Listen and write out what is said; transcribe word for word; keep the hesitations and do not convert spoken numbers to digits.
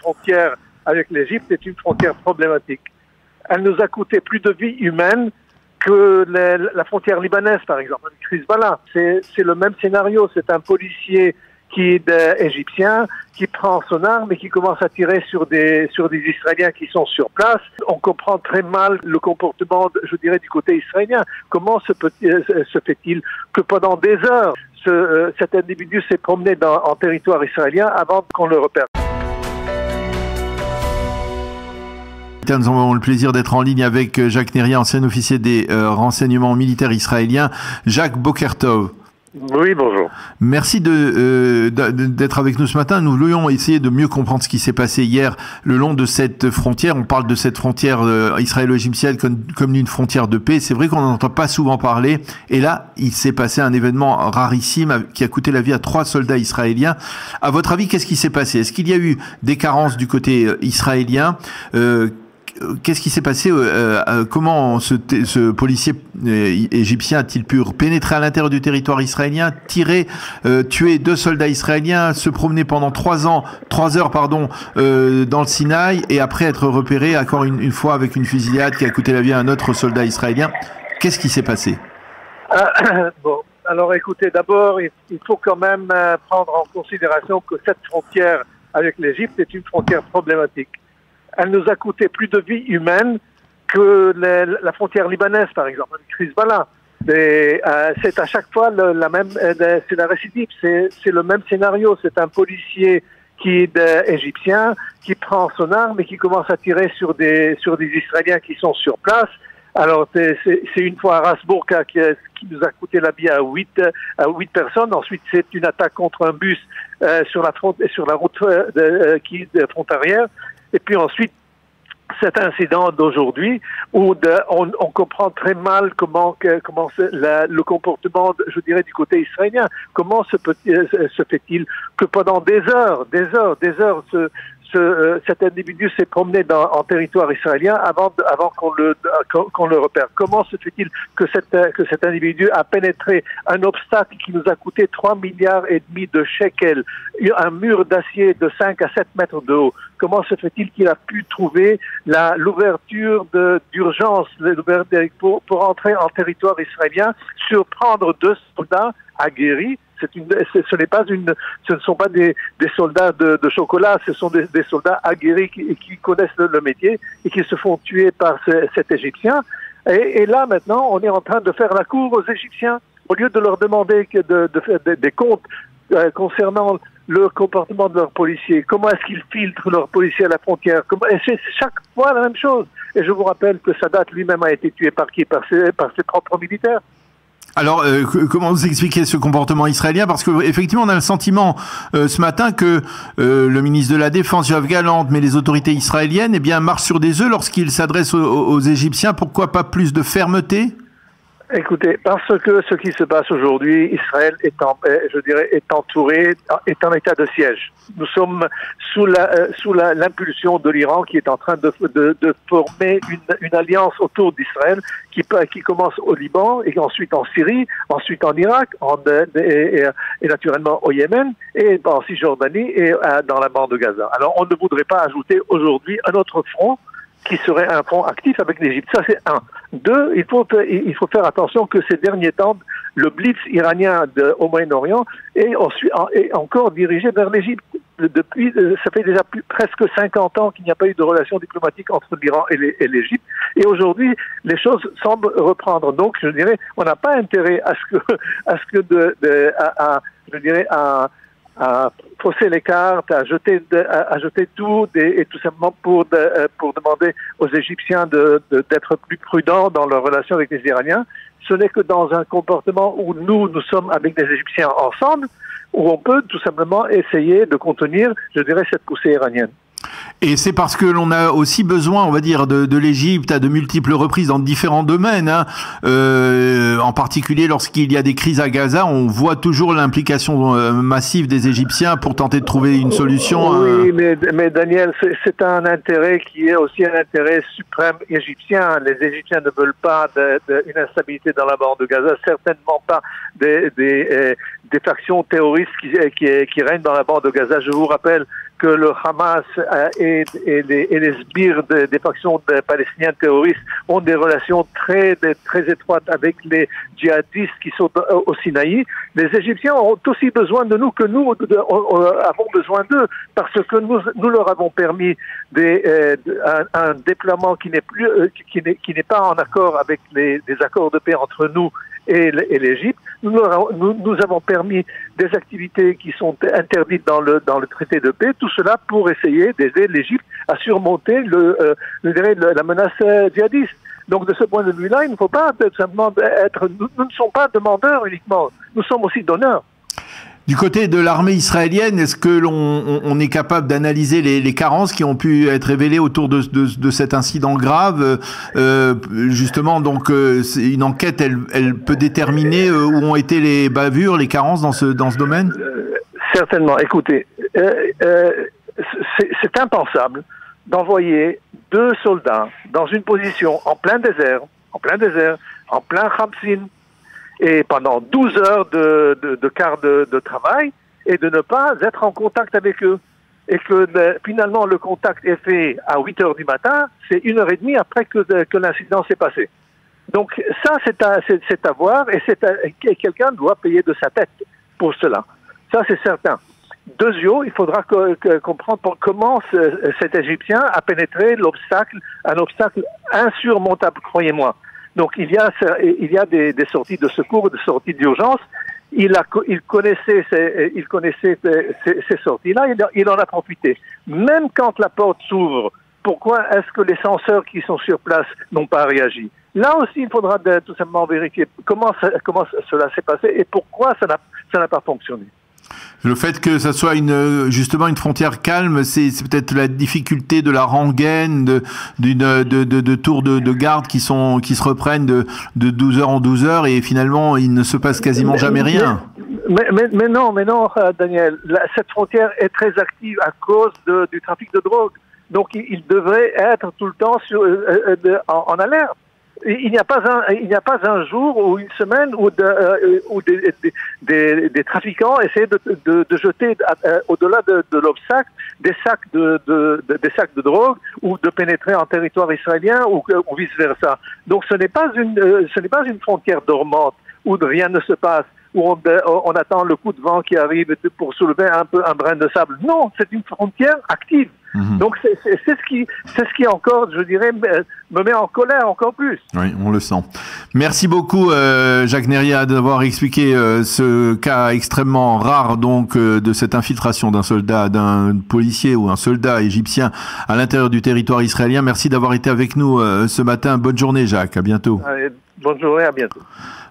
frontière avec l'Égypte est une frontière problématique. Elle nous a coûté plus de vies humaines que les, la frontière libanaise, par exemple, avec Hezbollah. C'est, c'est le même scénario. C'est un policier qui est euh, égyptien, qui prend son arme et qui commence à tirer sur des sur des Israéliens qui sont sur place. On comprend très mal le comportement, je dirais, du côté israélien. Comment se, peut, euh, se fait-il que pendant des heures, ce, euh, cet individu s'est promené dans, en territoire israélien avant qu'on le repère? Nous avons le plaisir d'être en ligne avec Jacques Néria, ancien officier des euh, renseignements militaires israéliens. Jacques, Boker Tov. Oui, bonjour. Merci de, euh, d'être avec nous ce matin. Nous voulions essayer de mieux comprendre ce qui s'est passé hier le long de cette frontière. On parle de cette frontière euh, israélo-égyptienne comme, comme d'une frontière de paix. C'est vrai qu'on n'en entend pas souvent parler. Et là, il s'est passé un événement rarissime qui a coûté la vie à trois soldats israéliens. À votre avis, qu'est-ce qui s'est passé? Est-ce qu'il y a eu des carences du côté israélien? euh, Qu'est-ce qui s'est passé? euh, euh, Comment ce, ce policier euh, égyptien a-t-il pu pénétrer à l'intérieur du territoire israélien, tirer, euh, tuer deux soldats israéliens, se promener pendant trois ans, trois heures pardon, euh, dans le Sinaï et après être repéré encore une, une fois avec une fusillade qui a coûté la vie à un autre soldat israélien? Qu'est-ce qui s'est passé? euh, Bon, alors écoutez, d'abord, il, il faut quand même euh, prendre en considération que cette frontière avec l'Égypte est une frontière problématique. Elle nous a coûté plus de vies humaines que les, la frontière libanaise, par exemple, avec Hezbollah. Et, euh, c'est à chaque fois le, la même, euh, c'est la récidive, c'est, c'est le même scénario. C'est un policier qui est euh, égyptien, qui prend son arme et qui commence à tirer sur des sur des Israéliens qui sont sur place. Alors c'est, c'est, c'est une fois à Ras Bourqa qui, qui nous a coûté la vie à huit à huit personnes. Ensuite, c'est une attaque contre un bus euh, sur la front, sur la route euh, de, euh, qui de frontalière. Et puis ensuite, cet incident d'aujourd'hui où de, on, on comprend très mal comment que, comment la, le comportement, je dirais, du côté israélien. Comment se, peut, se fait-il que pendant des heures, des heures, des heures, ce, ce, euh, cet individu s'est promené dans, en territoire israélien avant, de, avant qu'on le, qu'on le repère? Comment se fait-il que, cette, que cet individu a pénétré un obstacle qui nous a coûté trois milliards et demi de shekels, un mur d'acier de cinq à sept mètres de haut? Comment se fait-il qu'il a pu trouver la, l'ouverture de, d'urgence pour, pour entrer en territoire israélien, surprendre deux soldats aguerris? C'est une, ce n'est pas une, ce ne sont pas des, des soldats de, de chocolat, ce sont des, des soldats aguerris qui, qui connaissent le, le métier et qui se font tuer par ce, cet Égyptien. Et, et là, maintenant, on est en train de faire la cour aux Égyptiens au lieu de leur demander que de, de faire des, des comptes euh, concernant le comportement de leurs policiers. Comment est-ce qu'ils filtrent leurs policiers à la frontière? Comment, et c'est chaque fois la même chose. Et je vous rappelle que Sadat lui-même a été tué par qui? Par ses, par ses propres militaires. Alors, euh, comment vous expliquez ce comportement israélien? Parce que effectivement, on a le sentiment euh, ce matin que euh, le ministre de la Défense, Yoav Gallant, mais les autorités israéliennes, eh bien, marchent sur des œufs lorsqu'ils s'adressent aux, aux Égyptiens. Pourquoi pas plus de fermeté? Écoutez, parce que ce qui se passe aujourd'hui, Israël est en, je dirais, est entouré, est en état de siège. Nous sommes sous la, sous la, l'impulsion de l'Iran qui est en train de, de, de former une, une alliance autour d'Israël qui, qui commence au Liban et ensuite en Syrie, ensuite en Irak, en, et, et, et naturellement au Yémen et en Cisjordanie et dans la bande de Gaza. Alors, on ne voudrait pas ajouter aujourd'hui un autre front qui serait un front actif avec l'Égypte. Ça, c'est un. Deux, il faut, il faut faire attention que ces derniers temps, le blitz iranien de, au Moyen-Orient est, ensuite, est encore dirigé vers l'Égypte. Depuis, ça fait déjà plus, presque cinquante ans qu'il n'y a pas eu de relation diplomatique entre l'Iran et l'Égypte. Et aujourd'hui, les choses semblent reprendre. Donc, je dirais, on n'a pas intérêt à ce que, à ce que de, de à, à, je dirais, à, à fausser les cartes, à jeter, de, à, à jeter tout, des, et tout simplement pour, de, pour demander aux Égyptiens de, de, d'être plus prudents dans leur relation avec les Iraniens. Ce n'est que dans un comportement où nous, nous sommes avec les Égyptiens ensemble, où on peut tout simplement essayer de contenir, je dirais, cette poussée iranienne. Et c'est parce que l'on a aussi besoin, on va dire, de, de l'Égypte à de multiples reprises dans différents domaines, hein. Euh, en particulier lorsqu'il y a des crises à Gaza, on voit toujours l'implication euh, massive des Égyptiens pour tenter de trouver une solution. Oui, hein. mais, mais Daniel, c'est, c'est un intérêt qui est aussi un intérêt suprême égyptien. Les Égyptiens ne veulent pas de, de, une instabilité dans la bande de Gaza, certainement pas des, des, euh, des factions terroristes qui, qui, qui règnent dans la bande de Gaza. Je vous rappelle que le Hamas euh, et, et, les, et les sbires de, des factions de palestiniennes terroristes ont des relations très très étroites avec les djihadistes qui sont au Sinaï. Les Égyptiens ont aussi besoin de nous que nous de, de, avons besoin d'eux, parce que nous, nous leur avons permis des, euh, un, un déploiement qui n'est plus euh, qui n'est qui n'est pas en accord avec les, les accords de paix entre nous et l'Égypte. Nous, nous, nous avons permis des activités qui sont interdites dans le, dans le traité de paix, tout cela pour essayer d'aider l'Égypte à surmonter le, euh, le, la menace djihadiste. Donc de ce point de vue-là, il ne faut pas simplement être... Nous, nous ne sommes pas demandeurs uniquement, nous sommes aussi donneurs. Du côté de l'armée israélienne, est-ce que l'on on, on est capable d'analyser les, les carences qui ont pu être révélées autour de, de, de cet incident grave? euh, Justement, donc, euh, une enquête, elle, elle peut déterminer euh, où ont été les bavures, les carences dans ce, dans ce domaine? euh, Certainement. Écoutez, euh, euh, c'est impensable d'envoyer deux soldats dans une position en plein désert, en plein désert, en plein Khamsin, et pendant douze heures de, de, de quart de, de travail, et de ne pas être en contact avec eux. Et que de, finalement le contact est fait à huit heures du matin, c'est une heure et demie après que, que l'incident s'est passé. Donc ça, c'est à, c'est à voir, et, et quelqu'un doit payer de sa tête pour cela. Ça, c'est certain. Deuxièmement, il faudra que, que, comprendre comment ce, cet Égyptien a pénétré l'obstacle, un obstacle insurmontable, croyez-moi. Donc il y a, il y a des, des sorties de secours, des sorties d'urgence. Il, a, il connaissait ces, il connaissait ces, ces sorties-là, il, il en a profité. Même quand la porte s'ouvre, pourquoi est-ce que les censeurs qui sont sur place n'ont pas réagi? Là aussi, il faudra de, tout simplement vérifier comment, ça, comment cela s'est passé et pourquoi ça n'a pas fonctionné. Le fait que ça soit une, justement une frontière calme, c'est peut-être la difficulté de la rengaine, de, d'une, de, de, de tours de, de garde qui sont, qui se reprennent de, de douze heures en douze heures et finalement il ne se passe quasiment mais, jamais rien. Mais, mais, mais non, mais non, Daniel, la, cette frontière est très active à cause de, du trafic de drogue. Donc il, il devrait être tout le temps sur, euh, de, en, en alerte. Il n'y a pas un, il n'y a pas un jour ou une semaine où, de, euh, où des, des, des, des trafiquants essaient de, de, de jeter euh, au-delà de, de l'obstacle des sacs de, de, de, des sacs de drogue ou de pénétrer en territoire israélien ou, ou vice versa. Donc ce n'est pas une, euh, ce n'est pas une frontière dormante où rien ne se passe, où on, on attend le coup de vent qui arrive pour soulever un peu un brin de sable. Non, c'est une frontière active. Mmh. Donc c'est ce qui c'est ce qui encore, je dirais, me met en colère encore plus. Oui, on le sent. Merci beaucoup euh, Jacques Neria d'avoir expliqué euh, ce cas extrêmement rare donc euh, de cette infiltration d'un soldat, d'un policier ou un soldat égyptien à l'intérieur du territoire israélien. Merci d'avoir été avec nous euh, ce matin. Bonne journée Jacques, à bientôt. Allez, bonne journée, à bientôt.